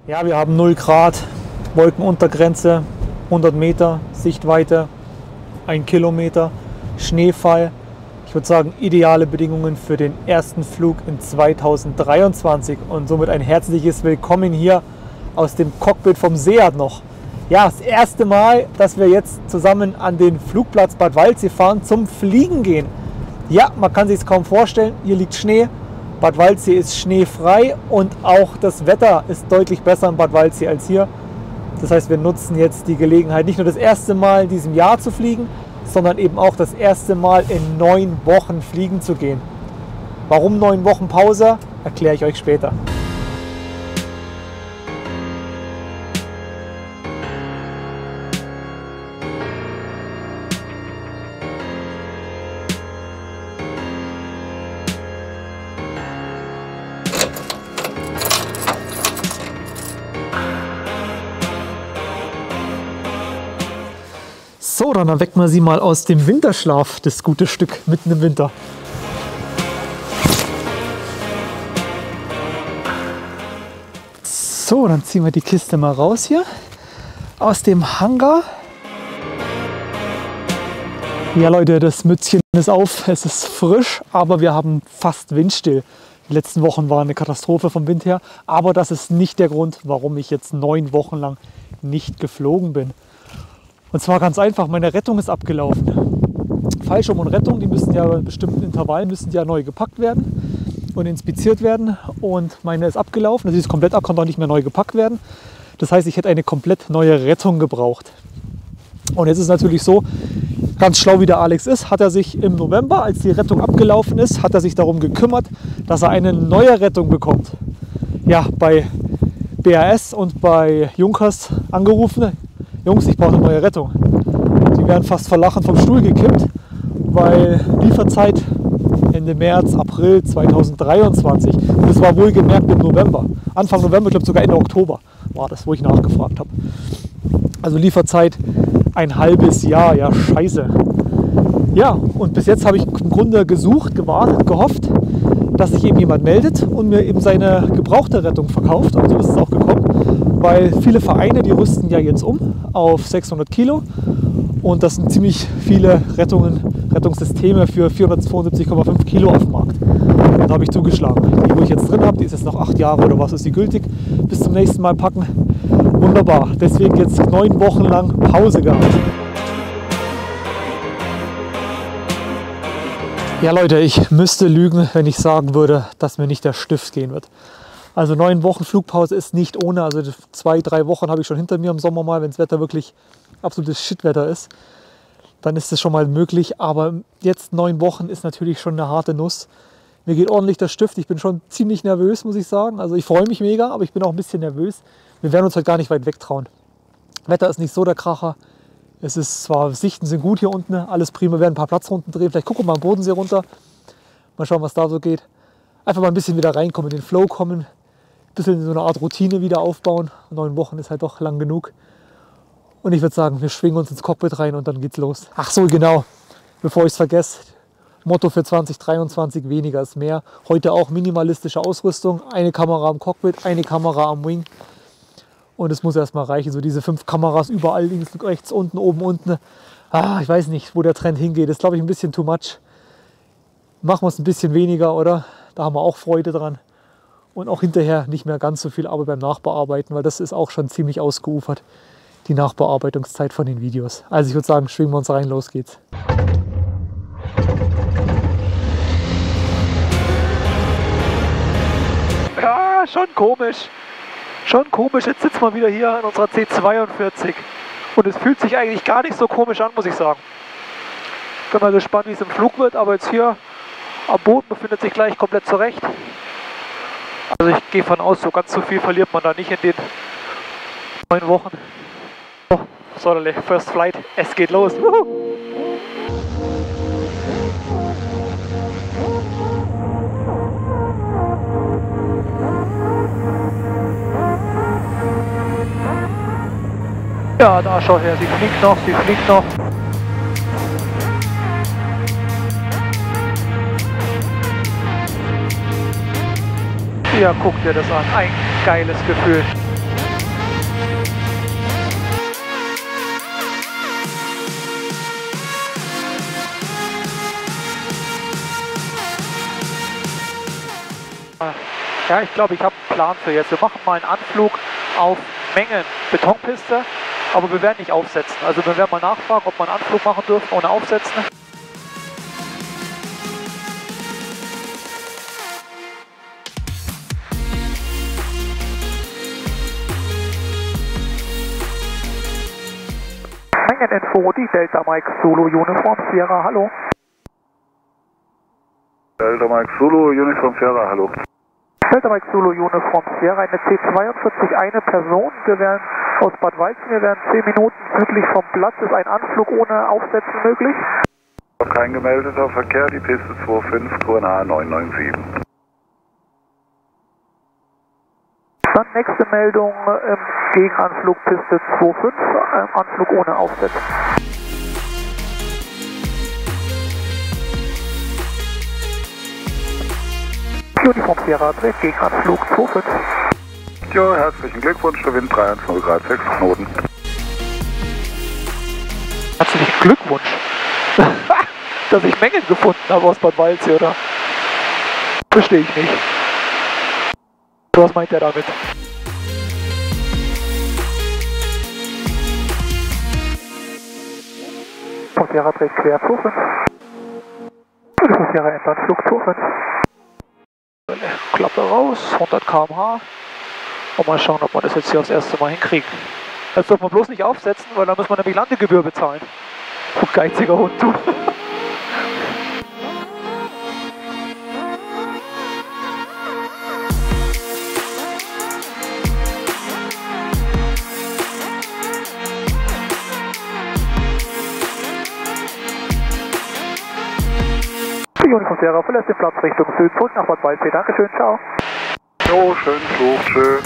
Ja, wir haben 0 Grad, Wolkenuntergrenze, 100 Meter Sichtweite, 1 Kilometer, Schneefall. Ich würde sagen, ideale Bedingungen für den ersten Flug in 2023 und somit ein herzliches Willkommen hier aus dem Cockpit vom Seat noch. Ja, das erste Mal, dass wir jetzt zusammen an den Flugplatz Bad Waldsee fahren, zum Fliegen gehen. Ja, man kann sich es kaum vorstellen, hier liegt Schnee. Bad Waldsee ist schneefrei und auch das Wetter ist deutlich besser in Bad Waldsee als hier. Das heißt, wir nutzen jetzt die Gelegenheit, nicht nur das erste Mal in diesem Jahr zu fliegen, sondern eben auch das erste Mal in 9 Wochen fliegen zu gehen. Warum 9 Wochen Pause, erkläre ich euch später. So, dann wecken wir sie mal aus dem Winterschlaf, das gute Stück mitten im Winter. So, dann ziehen wir die Kiste mal raus hier aus dem Hangar. Ja Leute, das Mützchen ist auf, es ist frisch, aber wir haben fast windstill. Die letzten Wochen waren eine Katastrophe vom Wind her, aber das ist nicht der Grund, warum ich jetzt 9 Wochen lang nicht geflogen bin. Und zwar ganz einfach, meine Rettung ist abgelaufen. Fallschirm und Rettung, die müssen ja bei bestimmten Intervallen neu gepackt werden und inspiziert werden. Und meine ist abgelaufen, also sie ist komplett ab, konnte auch nicht mehr neu gepackt werden. Das heißt, ich hätte eine komplett neue Rettung gebraucht. Und jetzt ist es natürlich so, ganz schlau wie der Alex ist, hat er sich im November, als die Rettung abgelaufen ist, hat er sich darum gekümmert, dass er eine neue Rettung bekommt. Ja, bei BAS und bei Junkers angerufen. Jungs, ich brauche eine neue Rettung. Die werden fast vor Lachen vom Stuhl gekippt, weil Lieferzeit Ende März, April 2023. Und das war wohlgemerkt im November. Anfang November, ich glaube sogar Ende Oktober war das, wo ich nachgefragt habe. Also Lieferzeit ein halbes Jahr, ja scheiße. Ja, und bis jetzt habe ich im Grunde gesucht, gewartet, gehofft, dass sich eben jemand meldet und mir eben seine gebrauchte Rettung verkauft. Und so ist es auch gekommen. Weil viele Vereine, die rüsten ja jetzt um auf 600 Kilo und das sind ziemlich viele Rettungssysteme für 472,5 Kilo auf dem Markt. Und da habe ich zugeschlagen. Die, wo ich jetzt drin habe, die ist jetzt noch 8 Jahre oder was ist die gültig, bis zum nächsten Mal packen. Wunderbar, deswegen jetzt 9 Wochen lang Pause gehabt. Ja Leute, ich müsste lügen, wenn ich sagen würde, dass mir nicht der Stift gehen wird. Also 9 Wochen Flugpause ist nicht ohne, also 2, 3 Wochen habe ich schon hinter mir im Sommer mal, wenn das Wetter wirklich absolutes Shitwetter ist, dann ist das schon mal möglich, aber jetzt 9 Wochen ist natürlich schon eine harte Nuss. Mir geht ordentlich der Stift, ich bin schon ziemlich nervös, muss ich sagen, also ich freue mich mega, aber ich bin auch ein bisschen nervös. Wir werden uns heute gar nicht weit wegtrauen. Wetter ist nicht so der Kracher, es ist zwar, Sichten sind gut hier unten, alles prima, wir werden ein paar Platzrunden drehen, vielleicht gucken wir mal am Bodensee runter, mal schauen, was da so geht. Einfach mal ein bisschen wieder reinkommen, in den Flow kommen. Bisschen so eine Art Routine wieder aufbauen. 9 Wochen ist halt doch lang genug. Und ich würde sagen, wir schwingen uns ins Cockpit rein und dann geht's los. Ach so, genau, bevor ich es vergesse, Motto für 2023, weniger ist mehr. Heute auch minimalistische Ausrüstung, eine Kamera am Cockpit, eine Kamera am Wing. Und es muss erstmal reichen, so diese 5 Kameras überall, links, rechts, unten, oben, unten. Ich weiß nicht, wo der Trend hingeht, das ist, glaube ich, ein bisschen too much. Machen wir es ein bisschen weniger, oder? Da haben wir auch Freude dran. Und auch hinterher nicht mehr ganz so viel Arbeit beim Nachbearbeiten, weil das ist auch schon ziemlich ausgeufert, die Nachbearbeitungszeit von den Videos. Also ich würde sagen, schwingen wir uns rein, los geht's. Ja, schon komisch. Schon komisch, jetzt sitzen wir wieder hier in unserer C42. Und es fühlt sich eigentlich gar nicht so komisch an, muss ich sagen. Bin mal gespannt, wie es im Flug wird, aber jetzt hier am Boden befindet sich gleich komplett zurecht. Also ich gehe von aus, so ganz so viel verliert man da nicht in den 9 Wochen. So, First Flight, es geht los. Ja, da schau her, sie fliegt noch, sie fliegt noch. Ja, guck dir das an. Ein geiles Gefühl. Ja, ich glaube, ich habe einen Plan für jetzt. Wir machen mal einen Anflug auf Mengen Betonpiste, aber wir werden nicht aufsetzen. Also wir werden mal nachfragen, ob wir einen Anflug machen dürfen ohne Aufsetzen. Mengeninfo, die Delta Mike Zulu Uniform Sierra, hallo. Delta Mike Zulu Uniform Sierra, hallo. Delta Mike Zulu Uniform Sierra, eine C42, eine Person. Wir wären aus Bad Walzen, wir wären 10 Minuten südlich vom Platz. Ist ein Anflug ohne Aufsetzen möglich? Kein gemeldeter Verkehr, die Piste 25, QNH 997. Dann nächste Meldung, Gegenanflug Piste 25, Anflug ohne Aufsetzen. Uniform Sierra, dreht Gegenanflug 25. Jo, herzlichen Glückwunsch, der Wind 310 Grad 6 Knoten. Herzlichen Glückwunsch, dass ich Mengen gefunden habe aus Bad Waldsee, oder? Verstehe ich nicht. Was meint er damit? Sierra dreht quer 25. Sierra Endanflug 25. Klappe raus, 100 km/h. Und mal schauen, ob wir das jetzt hier aufs erste Mal hinkriegen. Das dürfen wir bloß nicht aufsetzen, weil dann muss man nämlich Landegebühr bezahlen. Du geiziger Hund, du. Uniform Sierra verlässt den Platz Richtung Süden, zurück nach Bad Waldsee. Dankeschön, ciao. Jo, schönen Flug, tschö.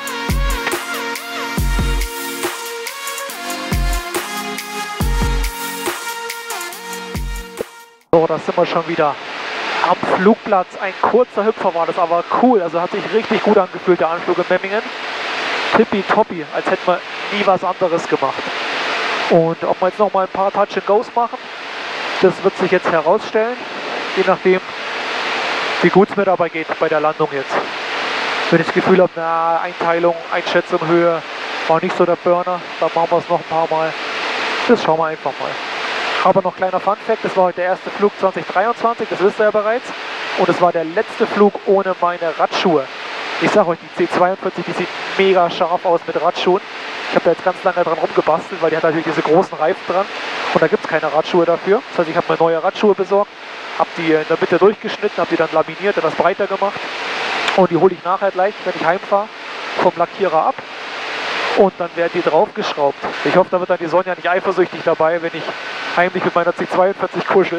So, da sind wir schon wieder am Flugplatz. Ein kurzer Hüpfer war das, aber cool. Also hat sich richtig gut angefühlt, der Anflug in Memmingen. Tippitoppi, als hätten wir nie was anderes gemacht. Und ob wir jetzt noch mal ein paar Touch and Goes machen, das wird sich jetzt herausstellen. Je nachdem, wie gut es mir dabei geht bei der Landung jetzt. Wenn ich das Gefühl habe, na, Einteilung, Einschätzung, Höhe war nicht so der Burner, dann machen wir es noch ein paar Mal. Das schauen wir einfach mal. Aber noch kleiner Funfact, das war heute der erste Flug 2023, das wisst ihr ja bereits. Und es war der letzte Flug ohne meine Radschuhe. Ich sage euch, die C42, die sieht mega scharf aus mit Radschuhen. Ich habe da jetzt ganz lange dran rumgebastelt, weil die hat natürlich diese großen Reifen dran. Und da gibt es keine Radschuhe dafür. Das heißt, ich habe mir neue Radschuhe besorgt, habe die in der Mitte durchgeschnitten, habe die dann laminiert, etwas breiter gemacht. Und die hole ich nachher gleich, wenn ich heimfahre, vom Lackierer ab. Und dann werden die draufgeschraubt. Ich hoffe, da wird dann die Sonja nicht eifersüchtig dabei, wenn ich heimlich mit meiner C42 kuschel.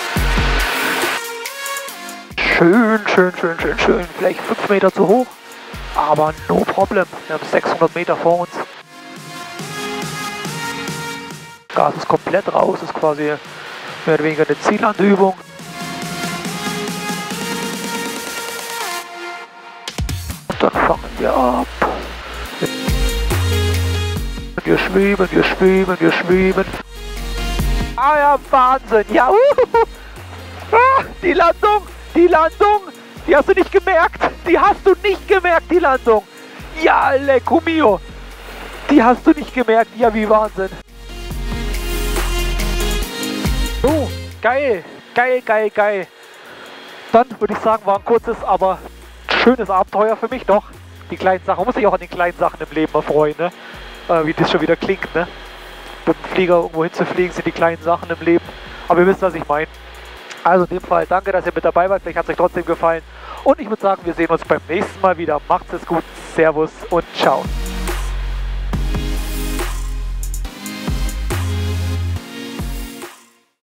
Schön, schön, schön, schön, schön. Vielleicht 5 Meter zu hoch, aber no problem. Wir haben 600 Meter vor uns. Gas ist komplett raus, ist quasi mehr oder weniger eine Ziellandübung. Und dann fangen wir ab. Wir schweben, wir schweben, wir schweben. Ah ja, Wahnsinn, ja. Ah, die Landung, die hast du nicht gemerkt. Die hast du nicht gemerkt, die Landung. Ja, lecco mio. Die hast du nicht gemerkt, ja, wie Wahnsinn. So, geil, geil, geil, geil. Dann würde ich sagen, war ein kurzes, aber schönes Abenteuer für mich, doch. Die kleinen Sachen, man muss sich auch an den kleinen Sachen im Leben erfreuen, ne? Wie das schon wieder klingt, ne? Mit dem Flieger irgendwo hinzufliegen, sind die kleinen Sachen im Leben. Aber ihr wisst, was ich meine. Also in dem Fall, danke, dass ihr mit dabei wart. Vielleicht hat es euch trotzdem gefallen. Und ich würde sagen, wir sehen uns beim nächsten Mal wieder. Macht's es gut, Servus und ciao.